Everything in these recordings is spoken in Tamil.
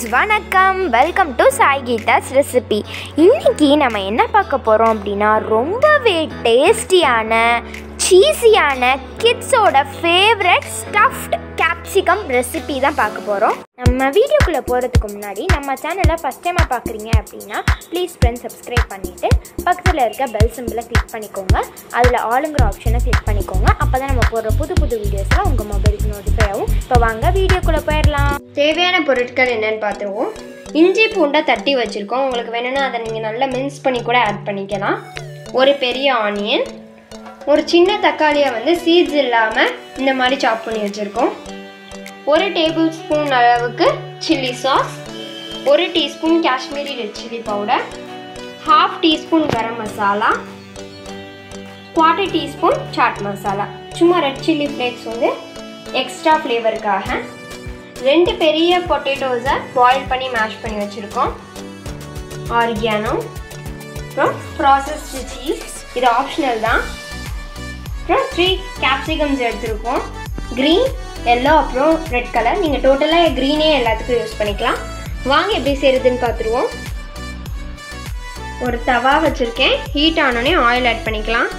வணக்கம், welcome to Sai Geetha's recipe. இன்றைக்கி நம்ம என்ன பார்க்க போகிறோம் அப்படின்னா, ரொம்பவே டேஸ்டியான சீஸியான கிட்ஸோட ஃபேவரட் ஸ்டஃப்ட் கேப்சிகம் ரெசிபி தான் பார்க்க போகிறோம். நம்ம வீடியோக்குள்ளே போகிறதுக்கு முன்னாடி நம்ம சேனலை ஃபஸ்ட் டைமாக பார்க்குறீங்க அப்படின்னா ப்ளீஸ் ஃப்ரெண்ட்ஸ் சப்ஸ்கிரைப் பண்ணிவிட்டு பக்கத்தில் இருக்க பெல் சிம்பிளை கிளிக் பண்ணிக்கோங்க. அதில் ஆளுங்கிற ஆப்ஷனை கிளிக் பண்ணிக்கோங்க. அப்போ தான் நம்ம போடுற புது வீடியோஸ்லாம் உங்கள் மொபைலுக்கு நோட்டிஃபை ஆகும். இப்போ வாங்க வீடியோக்குள்ளே போயிடலாம். தேவையான பொருட்கள் என்னென்னு பார்த்துருவோம். இஞ்சி பூண்டை தட்டி வச்சுருக்கோம். உங்களுக்கு வேணும்னா அதை நீங்கள் நல்லா மின்ஸ் பண்ணி கூட ஆட் பண்ணிக்கலாம். ஒரு பெரிய ஆனியன், ஒரு சின்ன தக்காளியை வந்து சீட்ஸ் இல்லாமல் இந்த மாதிரி சாப் பண்ணி வச்சுருக்கோம். ஒரு டேபிள் ஸ்பூன் அளவுக்கு சில்லி சாஸ், ஒரு teaspoon Kashmiri red chilli powder, 1/2 teaspoon garam masala, 1/4 teaspoon chaat masala. சும்மா ரெட் சில்லி ஃப்ளேக்ஸ் வந்து எக்ஸ்ட்ரா ஃப்ளேவருக்காக. 2 பெரிய பொட்டேட்டோஸை பாயில் பண்ணி மேஷ் பண்ணி வச்சுருக்கோம். ஆரிகானோ, அப்புறம் ப்ராசஸ்டு சீஸ், இது ஆப்ஷனல் தான். அப்புறம் 3 கேப்சிகம்ஸ் எடுத்துருக்கோம். க்ரீன், எல்லோ, அப்புறம் ரெட் கலர். நீங்கள் டோட்டலாக க்ரீனே எல்லாத்துக்கும் யூஸ் பண்ணிக்கலாம். வாங்க எப்படி செய்கிறதுன்னு பார்த்துருவோம். ஒரு தவா வச்சுருக்கேன். ஹீட் ஆனோடனே ஆயில் ஆட் பண்ணிக்கலாம்.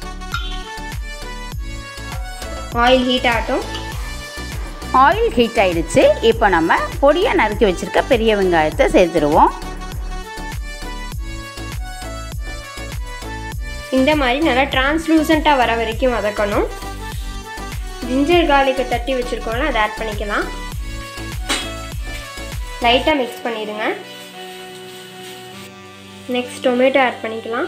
ஆயில் ஹீட் ஆகட்டும். ஆயில் ஹீட் ஆகிடுச்சு. இப்போ நம்ம பொடியாக நறுக்கி வச்சுருக்க பெரிய வெங்காயத்தை சேர்த்துருவோம். இந்த மாதிரி நல்லா டிரான்ஸ்லூசண்ட்டாக வர வரைக்கும் வதக்கணும். ஜிஞ்சர் கார்லிக்கை தட்டி வச்சுருக்கோம்ல, அதை ஆட் பண்ணிக்கலாம். லைட்டாக மிக்ஸ் பண்ணிடுங்க. நெக்ஸ்ட் டொமேட்டோ ஆட் பண்ணிக்கலாம்.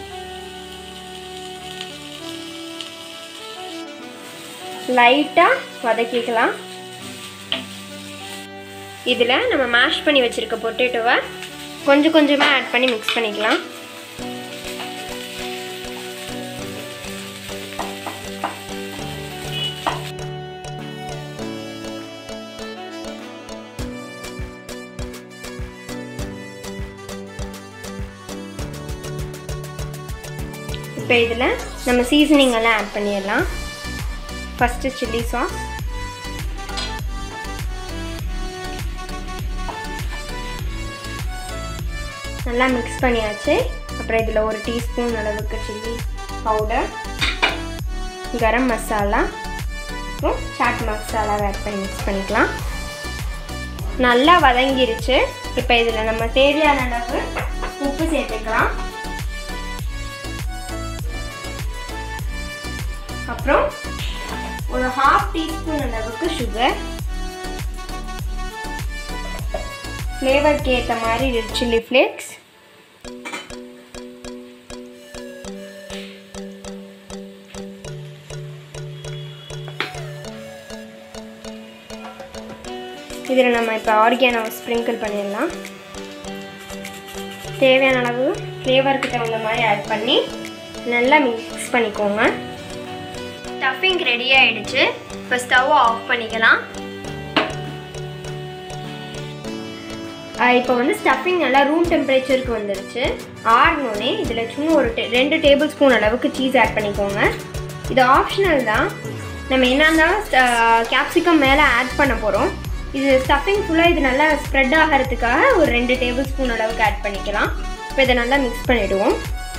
லைட்டாக வதக்கிக்கலாம். இதில் நம்ம மேஷ் பண்ணி வச்சுருக்க பொட்டேட்டோவை கொஞ்சம் கொஞ்சமாக ஆட் பண்ணி மிக்ஸ் பண்ணிக்கலாம். இப்போ இதில் நம்ம சீசனிங் எல்லாம் ஆட் பண்ணிடலாம். ஃபஸ்ட்டு சில்லி சாஸ், நல்லா மிக்ஸ் பண்ணியாச்சு. அப்புறம் இதில் ஒரு டீஸ்பூன் அளவுக்கு சில்லி பவுடர், கரம் மசாலா, அப்புறம் சாட் மசாலாவை ஆட் பண்ணி மிக்ஸ் பண்ணிக்கலாம். நல்லா வதங்கிருச்சு. இப்போ இதில் நம்ம தேவையான அளவு உப்பு சேர்த்துக்கலாம். அப்புறம் ஒரு 1/2 டீஸ்பூன் அளவுக்கு சுகர், ஃப்ளேவருக்கு ஏற்ற மாதிரி ரெட் சில்லி ஃப்ளேக்ஸ், இதில் நம்ம இப்போ ஆரிகானோவை ஸ்ப்ரிங்கிள் பண்ணிடலாம். தேவையான அளவு ஃப்ளேவருக்கு தகுந்த மாதிரி ஆட் பண்ணி நல்லா மிக்ஸ் பண்ணிக்கோங்க. ஸ்டஃபிங் ரெடி ஆகிடுச்சு. இப்போ ஸ்டவ்வை ஆஃப் பண்ணிக்கலாம். இப்போ வந்து ஸ்டஃபிங் நல்லா ரூம் டெம்பரேச்சருக்கு வந்துடுச்சு. ஆறணுன்னே இதில் சும்மா ஒரு 2 டேபிள் ஸ்பூன் அளவுக்கு சீஸ் ஆட் பண்ணிக்கோங்க. இது ஆப்ஷனல் தான். நம்ம என்ன இருந்தாலும் கேப்சிகம் மேலே ஆட் பண்ண போகிறோம். இது ஸ்டஃபிங் ஃபுல்லாக இது நல்லா ஸ்ப்ரெட் ஆகிறதுக்காக ஒரு 2 டேபிள் ஸ்பூன் அளவுக்கு ஆட் பண்ணிக்கலாம். இப்போ இதை நல்லா மிக்ஸ் பண்ணிவிடுவோம்.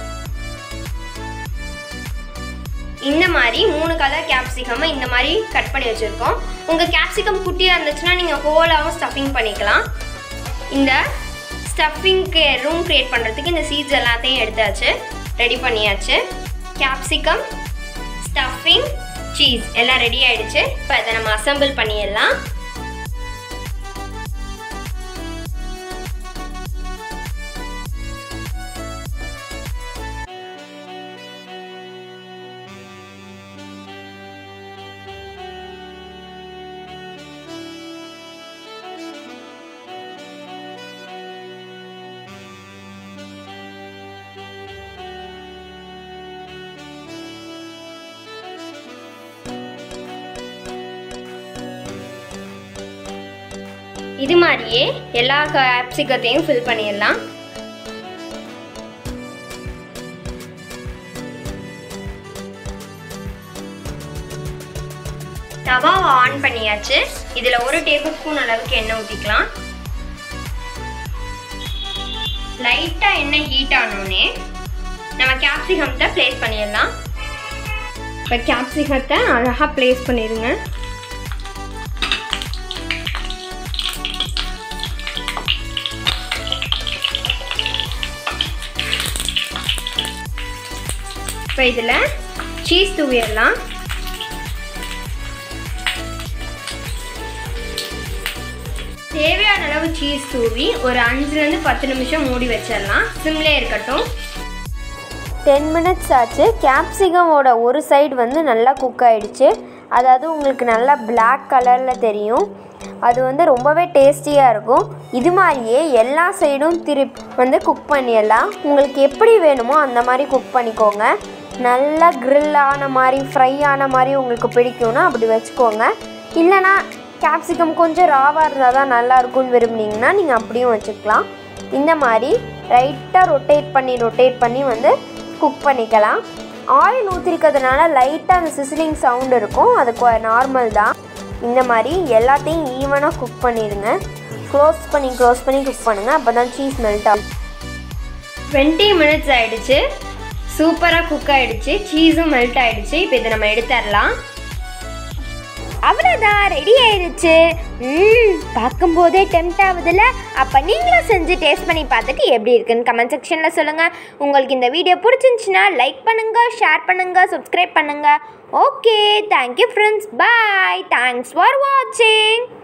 இந்த மாதிரி 3 கலர் கேப்சிகமை இந்த மாதிரி கட் பண்ணி வச்சுருக்கோம். உங்கள் கேப்சிகம் குட்டியாக இருந்துச்சுன்னா நீங்கள் ஹோலாகவும் ஸ்டஃபிங் பண்ணிக்கலாம். இந்த ஸ்டஃபிங்க்கு ரூம் க்ரியேட் பண்ணுறதுக்கு இந்த சீட்ஸ் எல்லாத்தையும் எடுத்தாச்சு, ரெடி பண்ணியாச்சு. கேப்சிகம், ஸ்டஃபிங், சீஸ் எல்லாம் ரெடி ஆகிடுச்சு. இப்போ இதை நம்ம அசம்பிள் பண்ணிடலாம். இது மாதிரியே எல்லா கேப்சிகத்தையும் ஃபில் பண்ணிடலாம். தவாவை ஆன் பண்ணியாச்சு. இதில் 1 டேபிள் ஸ்பூன் அளவுக்கு எண்ணெய் ஊற்றிக்கலாம். லைட்டாக எண்ணெய் ஹீட் ஆனோடனே நம்ம கேப்சிகத்தை ப்ளேஸ் பண்ணிடலாம். இப்போ கேப்சிகத்தை அழகாக ப்ளேஸ் பண்ணிடுங்க. இப்போ இதில் சீஸ் தூவிடலாம். தேவையான அளவு சீஸ் தூவி ஒரு 5லேருந்து 10 நிமிஷம் மூடி வச்சிடலாம். சிம்லே இருக்கட்டும். 10 மினிட்ஸ் ஆச்சு. கேப்சிகமோட ஒரு சைடு வந்து நல்லா குக் ஆகிடுச்சு. அதாவது உங்களுக்கு நல்லா பிளாக் கலரில் தெரியும். அது வந்து ரொம்பவே டேஸ்டியாக இருக்கும். இது மாதிரியே எல்லா சைடும் வந்து குக் பண்ணிடலாம். உங்களுக்கு எப்படி வேணுமோ அந்த மாதிரி குக் பண்ணிக்கோங்க. நல்லா கிரில் ஆன மாதிரி ஃப்ரை ஆன மாதிரி உங்களுக்கு பிடிக்கும்னா அப்படி வச்சுக்கோங்க. இல்லைனா கேப்சிகம் கொஞ்சம் ராவாக இருந்தால் தான் நல்லாயிருக்கும்னு விரும்புனீங்கன்னா நீங்கள் அப்படியும் வச்சுக்கலாம். இந்த மாதிரி ரைட்டாக ரொட்டேட் பண்ணி வந்து குக் பண்ணிக்கலாம். ஆயில் ஊற்றிருக்கிறதுனால லைட்டாக அந்த சிசிலிங் சவுண்ட் இருக்கும். அது நார்மல் தான். இந்த மாதிரி எல்லாத்தையும் ஈவனாக குக் பண்ணிடுங்க. க்ளோஸ் பண்ணி குக் பண்ணுங்கள். அப்போ தான் சீஸ் மெல்ட் ஆகும். 20 மினிட்ஸ் ஆகிடுச்சு. சூப்பராக குக் ஆகிடுச்சு. சீஸும் மெல்ட் ஆகிடுச்சு. இப்போ இதை நம்ம எடுத்துடலாம். அவ்வளோதான், ரெடி ஆயிடுச்சு. பார்க்கும்போதே டெம்ட் ஆகுதுல்ல? அப்போ நீங்களும் செஞ்சு டேஸ்ட் பண்ணி பார்த்துட்டு எப்படி இருக்குன்னு கமெண்ட் செக்ஷனில் சொல்லுங்கள். உங்களுக்கு இந்த வீடியோ பிடிச்சிருந்துச்சின்னா லைக் பண்ணுங்கள், ஷேர் பண்ணுங்கள், சப்ஸ்கிரைப் பண்ணுங்கள். Okay, thank you friends. Bye. Thanks for வாட்சிங்.